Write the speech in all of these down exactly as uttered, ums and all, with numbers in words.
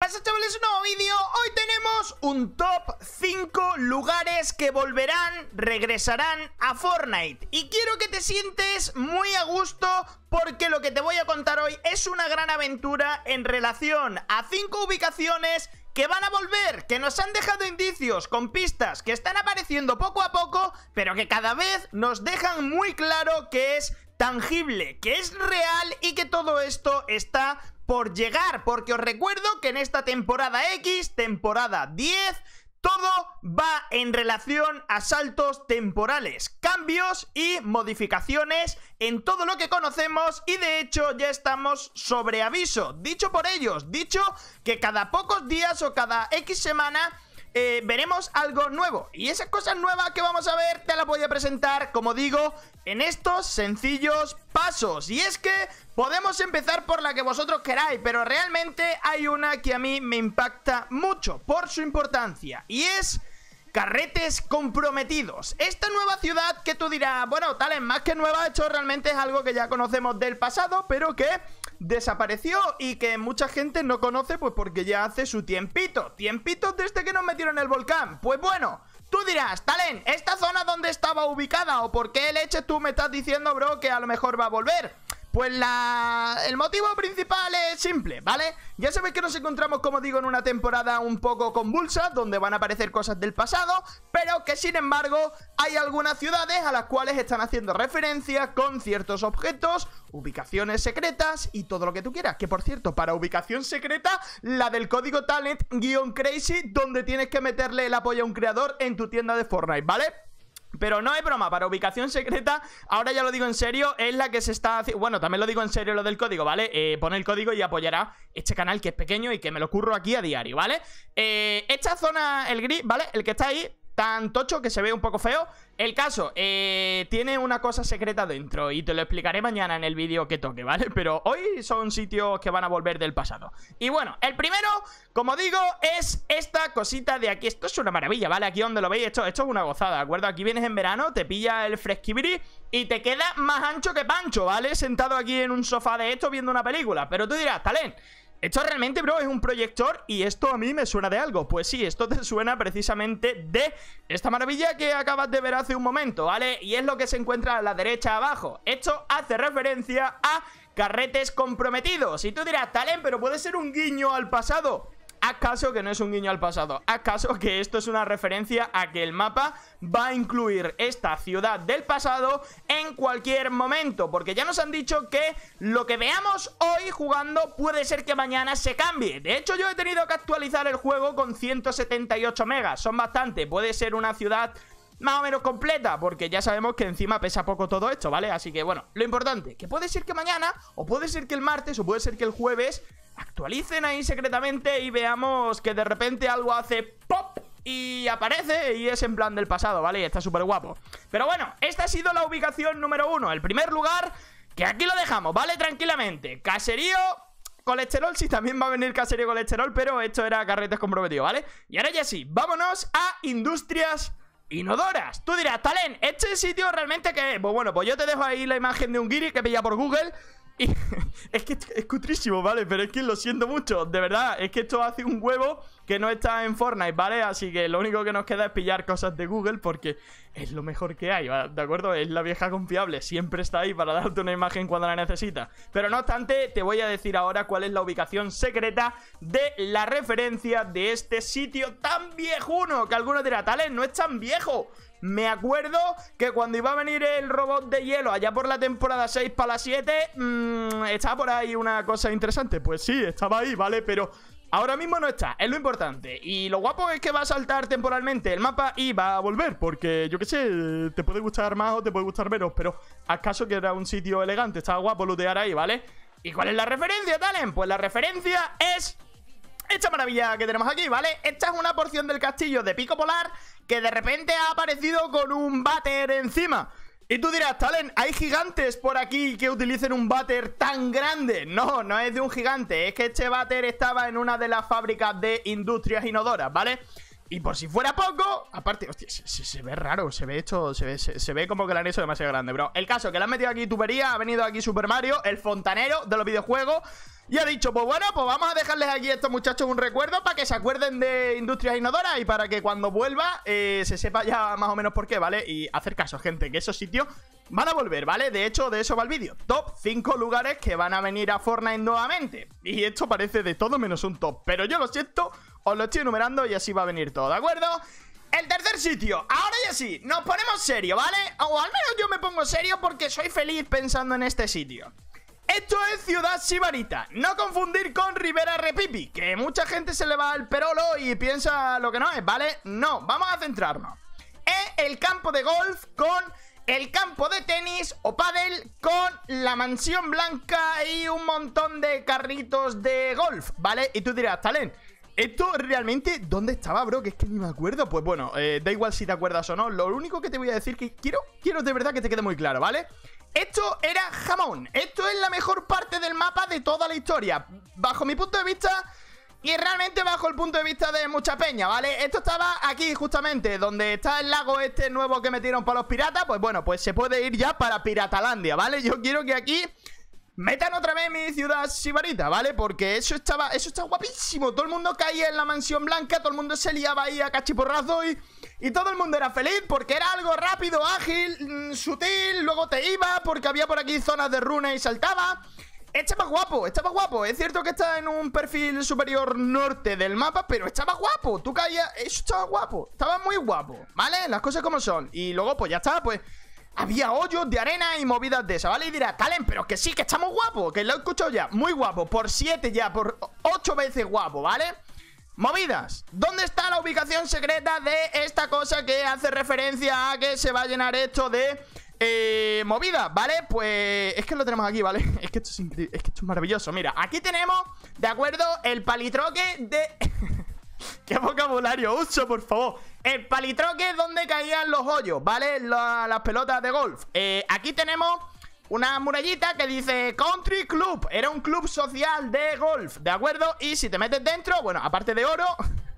pasa, chavales? Un nuevo vídeo. Hoy tenemos un top cinco lugares que volverán, regresarán a Fortnite. Y quiero que te sientes muy a gusto porque lo que te voy a contar hoy es una gran aventura en relación a cinco ubicaciones que van a volver, que nos han dejado indicios con pistas que están apareciendo poco a poco, pero que cada vez nos dejan muy claro que es tangible, que es real y que todo esto está por llegar, porque os recuerdo que en esta temporada X, temporada diez, todo va en relación a saltos temporales, cambios y modificaciones en todo lo que conocemos, y de hecho ya estamos sobre aviso, dicho por ellos, dicho que cada pocos días o cada X semana Eh, veremos algo nuevo. Y esas cosas nuevas que vamos a ver te las voy a presentar, como digo, en estos sencillos pasos. Y es que podemos empezar por la que vosotros queráis, pero realmente hay una que a mí me impacta mucho por su importancia, y es Carretes Comprometidos. Esta nueva ciudad que tú dirás, bueno, tal es más que nueva, esto realmente es algo que ya conocemos del pasado, pero que desapareció y que mucha gente no conoce, pues porque ya hace su tiempito Tiempito desde que nos metieron en el volcán. Pues bueno, tú dirás, Talen, ¿esta zona dónde estaba ubicada? ¿O por qué leche tú me estás diciendo, bro, que a lo mejor va a volver? Pues la... el motivo principal es simple, ¿vale? Ya sabéis que nos encontramos, como digo, en una temporada un poco convulsa, donde van a aparecer cosas del pasado, pero que sin embargo hay algunas ciudades a las cuales están haciendo referencia con ciertos objetos, ubicaciones secretas y todo lo que tú quieras. Que por cierto, para ubicación secreta, la del código talent-crazy, donde tienes que meterle el apoyo a un creador en tu tienda de Fortnite, ¿vale? Pero no es broma, para ubicación secreta, ahora ya lo digo en serio, es la que se está haciendo. Bueno, también lo digo en serio lo del código, ¿vale? Eh, pon el código y apoyará este canal que es pequeño y que me lo curro aquí a diario, ¿vale? Eh, esta zona, el gris, ¿vale? El que está ahí, tan tocho que se ve un poco feo. El caso, eh, tiene una cosa secreta dentro y te lo explicaré mañana en el vídeo que toque, ¿vale? Pero hoy son sitios que van a volver del pasado. Y bueno, el primero, como digo, es esta cosita de aquí. Esto es una maravilla, ¿vale? Aquí donde lo veis, esto, esto es una gozada, ¿de acuerdo? Aquí vienes en verano, te pilla el fresquibiri y te queda más ancho que Pancho, ¿vale? Sentado aquí en un sofá de esto viendo una película. Pero tú dirás, Talen, esto realmente, bro, es un proyector y esto a mí me suena de algo. Pues sí, esto te suena precisamente de esta maravilla que acabas de ver hace un momento, ¿vale? Y es lo que se encuentra a la derecha abajo. Esto hace referencia a Carretes Comprometidos. Y tú dirás, Talen, pero puede ser un guiño al pasado. Haz caso que no es un guiño al pasado. Haz caso que esto es una referencia a que el mapa va a incluir esta ciudad del pasado en cualquier momento, porque ya nos han dicho que lo que veamos hoy jugando puede ser que mañana se cambie. De hecho, yo he tenido que actualizar el juego con ciento setenta y ocho megas. Son bastante. Puede ser una ciudad más o menos completa, porque ya sabemos que encima pesa poco todo esto, ¿vale? Así que bueno, lo importante, que puede ser que mañana, o puede ser que el martes, o puede ser que el jueves actualicen ahí secretamente y veamos que de repente algo hace pop y aparece y es en plan del pasado, ¿vale? Y está súper guapo. Pero bueno, esta ha sido la ubicación número uno, el primer lugar, que aquí lo dejamos, ¿vale? Tranquilamente. Caserío Colesterol, sí, también va a venir Caserío Colesterol, pero esto era Carretes Comprometidos, ¿vale? Y ahora ya sí, vámonos a Industrias Inodoras. Tú dirás, Talen, ¿este sitio realmente qué es? Pues bueno, pues yo te dejo ahí la imagen de un guiri que pilla por Google. Y es que es cutrísimo, ¿vale? Pero es que lo siento mucho, de verdad. Es que esto hace un huevo que no está en Fortnite, ¿vale? Así que lo único que nos queda es pillar cosas de Google, porque es lo mejor que hay, ¿de acuerdo? Es la vieja confiable, siempre está ahí para darte una imagen cuando la necesitas. Pero no obstante, te voy a decir ahora cuál es la ubicación secreta de la referencia de este sitio tan viejuno, que algunos dirán, Talen, no es tan viejo. Me acuerdo que cuando iba a venir el robot de hielo allá por la temporada seis para la siete, mmm, estaba por ahí una cosa interesante. Pues sí, estaba ahí, ¿vale? Pero ahora mismo no está, es lo importante. Y lo guapo es que va a saltar temporalmente el mapa y va a volver, porque yo qué sé, te puede gustar más o te puede gustar menos, pero haz caso que era un sitio elegante, estaba guapo lootear ahí, ¿vale? ¿Y cuál es la referencia, Talen? Pues la referencia es esta maravilla que tenemos aquí, ¿vale? Esta es una porción del castillo de Pico Polar que de repente ha aparecido con un váter encima. Y tú dirás, Talen, ¿hay gigantes por aquí que utilicen un váter tan grande? No, no es de un gigante, es que este váter estaba en una de las fábricas de Industrias Inodoras, ¿vale? Y por si fuera poco, aparte, hostia, se, se, se ve raro, se ve esto, se ve, se, se ve como que lo han hecho demasiado grande, bro. El caso, que le han metido aquí tubería, ha venido aquí Super Mario, el fontanero de los videojuegos, y ha dicho, pues bueno, pues vamos a dejarles aquí a estos muchachos un recuerdo para que se acuerden de Industrias Innodoras y para que cuando vuelva eh, se sepa ya más o menos por qué, ¿vale? Y hacer caso, gente, que esos sitios van a volver, ¿vale? De hecho, de eso va el vídeo. Top cinco lugares que van a venir a Fortnite nuevamente. Y esto parece de todo menos un top, pero yo lo siento, os lo estoy enumerando y así va a venir todo, ¿de acuerdo? El tercer sitio, ahora ya sí, nos ponemos serio, ¿vale? O al menos yo me pongo serio porque soy feliz pensando en este sitio. Esto es Ciudad Sibarita, no confundir con Rivera Repipi, que mucha gente se le va el perolo y piensa lo que no es, ¿vale? No, vamos a centrarnos en el campo de golf con el campo de tenis o pádel con la mansión blanca y un montón de carritos de golf, ¿vale? Y tú dirás, Talen, ¿esto realmente dónde estaba, bro? Que es que ni me acuerdo. Pues bueno, eh, da igual si te acuerdas o no. Lo único que te voy a decir que quiero, quiero de verdad que te quede muy claro, ¿vale? Esto era jamón. Esto es la mejor parte del mapa de toda la historia, bajo mi punto de vista y realmente bajo el punto de vista de mucha peña, ¿vale? Esto estaba aquí justamente, donde está el lago este nuevo que metieron para los piratas. Pues bueno, pues se puede ir ya para Piratalandia, ¿vale? Yo quiero que aquí metan otra vez mi ciudad sibarita, ¿vale? Porque eso estaba, eso está guapísimo. Todo el mundo caía en la mansión blanca, todo el mundo se liaba ahí a cachiporrazo y, y todo el mundo era feliz porque era algo rápido, ágil, mmm, sutil. Luego te iba porque había por aquí zonas de runa y saltaba. Estaba guapo, estaba guapo. Es cierto que está en un perfil superior norte del mapa, pero estaba guapo. Tú caías, eso estaba guapo, estaba muy guapo, ¿vale? Las cosas como son. Y luego pues ya está, pues había hoyos de arena y movidas de esas, ¿vale? Y dirás, Talen, pero que sí, que estamos guapos, que lo he escuchado ya, muy guapo, por siete ya, por ocho veces guapo, ¿vale? Movidas, ¿dónde está la ubicación secreta de esta cosa que hace referencia a que se va a llenar esto de eh, movidas, ¿vale? Pues es que lo tenemos aquí, ¿vale? Es que esto es increíble, es que esto es maravilloso. Mira, aquí tenemos, ¿de acuerdo? El palitroque de... ¿Qué vocabulario uso, por favor? El palitroque donde caían los hoyos, ¿vale? La, las pelotas de golf. eh, Aquí tenemos una murallita que dice Country Club. Era un club social de golf, ¿de acuerdo? Y si te metes dentro, bueno, aparte de oro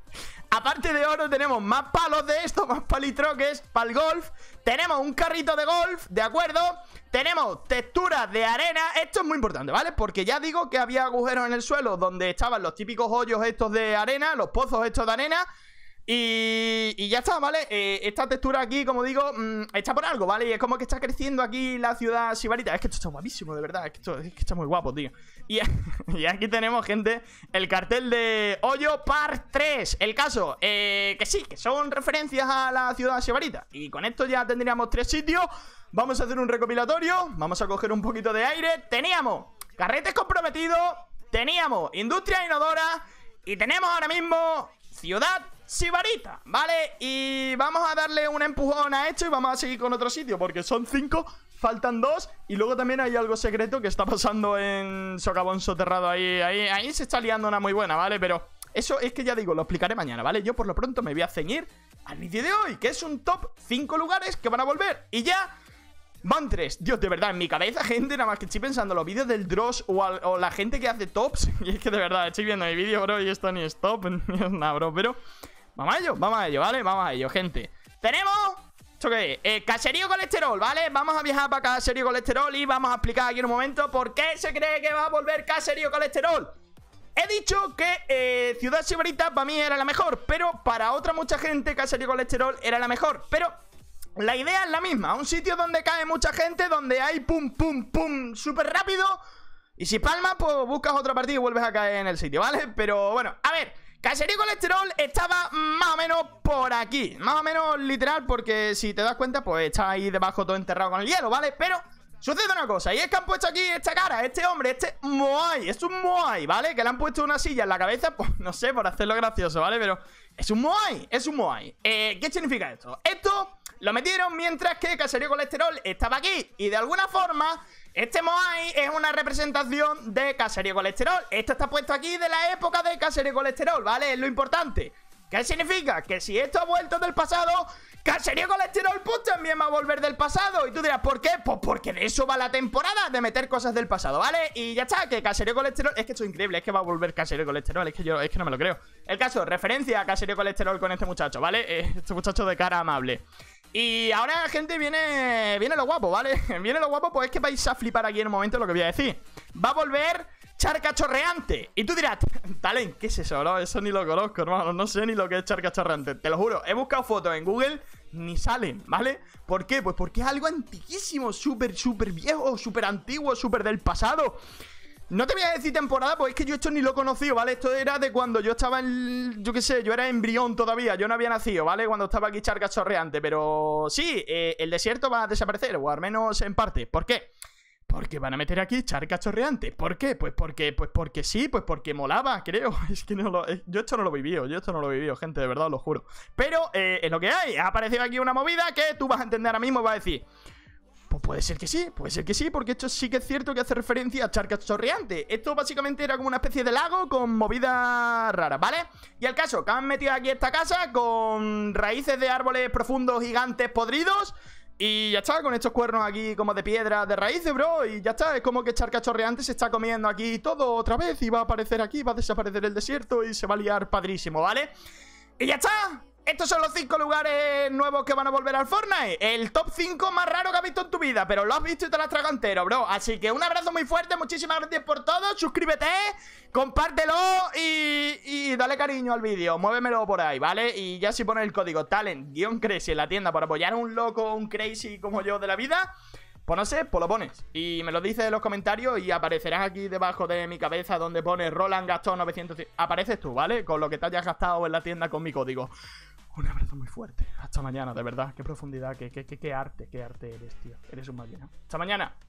aparte de oro tenemos más palos de esto, más palitroques para el golf. Tenemos un carrito de golf, ¿de acuerdo? Tenemos texturas de arena. Esto es muy importante, ¿vale? Porque ya digo que había agujeros en el suelo donde estaban los típicos hoyos estos de arena, los pozos estos de arena. Y, y ya está, ¿vale? Eh, esta textura aquí, como digo, mmm, está por algo, ¿vale? Y es como que está creciendo aquí la ciudad sibarita. Es que esto está guapísimo, de verdad. Es que esto es que está muy guapo, tío. Y, y aquí tenemos, gente, el cartel de Hoyo Par tres. El caso, eh, que sí, que son referencias a la ciudad sibarita. Y con esto ya tendríamos tres sitios. Vamos a hacer un recopilatorio. Vamos a coger un poquito de aire. Teníamos Carretes Comprometidos. Teníamos Industria Inodora. Y tenemos ahora mismo Ciudad Sibarita, ¿vale? Y vamos a darle un empujón a esto y vamos a seguir con otro sitio, porque son cinco, faltan dos. Y luego también hay algo secreto que está pasando en Socavón Soterrado. Ahí, ahí, ahí se está liando una muy buena, ¿vale? Pero eso es que ya digo, lo explicaré mañana, ¿vale? Yo por lo pronto me voy a ceñir al vídeo de hoy, que es un top cinco lugares que van a volver. Y ya van tres. Dios, de verdad, en mi cabeza, gente, nada más que estoy pensando los vídeos del Dross o, al, o la gente que hace tops. Y es que de verdad, estoy viendo mi vídeo, bro, y esto ni es top, ni es nada, bro. Pero vamos a ello, vamos a ello, ¿vale? Vamos a ello, gente. Tenemos... ¿Esto qué es? Eh, Caserío Colesterol, ¿vale? Vamos a viajar para Caserío Colesterol y vamos a explicar aquí en un momento por qué se cree que va a volver Caserío Colesterol. He dicho que eh, Ciudad Sibarita para mí era la mejor, pero para otra mucha gente Caserío Colesterol era la mejor. Pero la idea es la misma, un sitio donde cae mucha gente, donde hay pum, pum, pum, súper rápido. Y si palmas, pues buscas otra partida y vuelves a caer en el sitio, ¿vale? Pero bueno, a ver, Caserío Colesterol estaba más o menos por aquí, más o menos literal, porque si te das cuenta, pues está ahí debajo todo enterrado con el hielo, ¿vale? Pero sucede una cosa, y es que han puesto aquí esta cara, este hombre, este Moai, es un Moai, ¿vale? Que le han puesto una silla en la cabeza, pues no sé, por hacerlo gracioso, ¿vale? Pero es un Moai, es un Moai. Eh, ¿Qué significa esto? Esto lo metieron mientras que Caserío Colesterol estaba aquí, y de alguna forma este Moai es una representación de Caserío Colesterol. Esto está puesto aquí de la época de Caserío Colesterol, ¿vale? Es lo importante. ¿Qué significa? Que si esto ha vuelto del pasado, Caserío Colesterol pues también va a volver del pasado. Y tú dirás, ¿por qué? Pues porque de eso va la temporada, de meter cosas del pasado, ¿vale? Y ya está, que Caserío Colesterol... Es que esto es increíble, es que va a volver Caserío Colesterol. Es que yo, es que no me lo creo. El caso, referencia a Caserío Colesterol con este muchacho, ¿vale? Eh, este muchacho de cara amable. Y ahora, gente, viene viene lo guapo, ¿vale? Viene lo guapo, pues es que vais a flipar aquí en un momento lo que voy a decir. Va a volver Charca Chorreante. Y tú dirás, Talen, ¿qué es eso, no? Eso ni lo conozco, hermano. No sé ni lo que es Charca Chorreante. Te lo juro, he buscado fotos en Google, ni salen, ¿vale? ¿Por qué? Pues porque es algo antiquísimo, súper, súper viejo, súper antiguo, súper del pasado. No te voy a decir temporada, pues es que yo esto ni lo he conocido, ¿vale? Esto era de cuando yo estaba en... Yo qué sé, yo era embrión todavía, yo no había nacido, ¿vale? Cuando estaba aquí Charca Chorreante, pero sí, eh, el desierto va a desaparecer, o al menos en parte. ¿Por qué? Porque van a meter aquí Charca Chorreante. ¿Por qué? Pues porque, pues porque sí, pues porque molaba, creo. Es que no lo... Yo esto no lo he vivido, yo esto no lo he vivido, gente, de verdad, os lo juro. Pero eh, es lo que hay, ha aparecido aquí una movida que tú vas a entender ahora mismo y vas a decir... Pues puede ser que sí, puede ser que sí, porque esto sí que es cierto que hace referencia a Charca Chorreante. Esto básicamente era como una especie de lago con movidas raras, ¿vale? Y el caso, que han metido aquí esta casa con raíces de árboles profundos, gigantes, podridos. Y ya está, con estos cuernos aquí como de piedra de raíces, bro. Y ya está, es como que Charca Chorreante se está comiendo aquí todo otra vez. Y va a aparecer aquí, va a desaparecer el desierto y se va a liar padrísimo, ¿vale? Y ya está. Estos son los cinco lugares nuevos que van a volver al Fortnite. El top cinco más raro que has visto en tu vida, pero lo has visto y te lo has tragado entero, bro. Así que un abrazo muy fuerte, muchísimas gracias por todo. Suscríbete, compártelo y, y dale cariño al vídeo. Muévemelo por ahí, ¿vale? Y ya si pones el código talent-crazy en la tienda por apoyar a un loco, un crazy como yo de la vida, pues no sé, pues lo pones y me lo dices en los comentarios y aparecerás aquí debajo de mi cabeza donde pone Roland gastó novecientos. Apareces tú, ¿vale? Con lo que te hayas gastado en la tienda con mi código. Un abrazo muy fuerte. Hasta mañana, de verdad. Qué profundidad, qué, qué, qué, qué arte, qué arte eres, tío. Eres un máquina. Hasta mañana.